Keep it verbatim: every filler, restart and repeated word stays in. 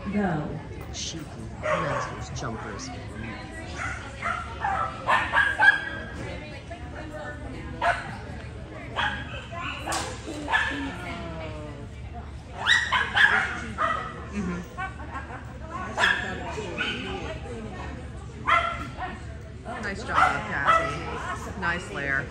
Go. Cheeky. Nice those jumpers. Mm-hmm. Nice job, Kathy. Nice layer.